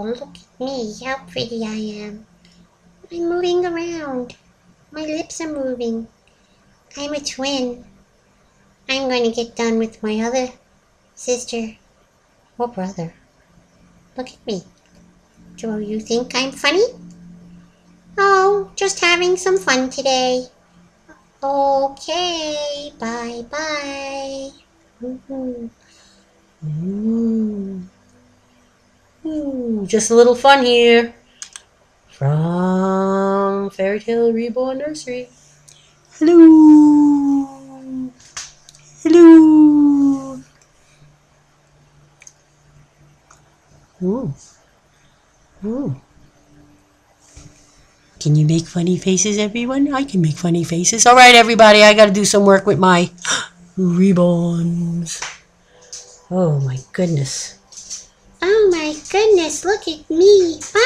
look at me, how pretty I am. I'm moving around. My lips are moving. I'm a twin. I'm going to get done with my other sister or brother. Look at me. Do you think I'm funny? Oh, just having some fun today. Okay, bye-bye. Just a little fun here from Fairytale Reborn Nursery. Hello. Hello. Ooh. Ooh. Can you make funny faces, everyone? I can make funny faces. All right, everybody, I got to do some work with my ribbons. Oh, my goodness. Oh my goodness, look at me.